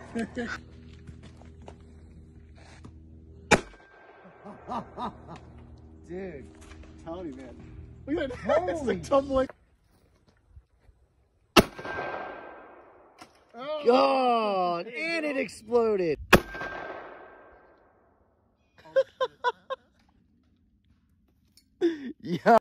Dude, tell me, man. Look at that. Holy It's like tumbling. Oh. God, and it exploded. Yeah.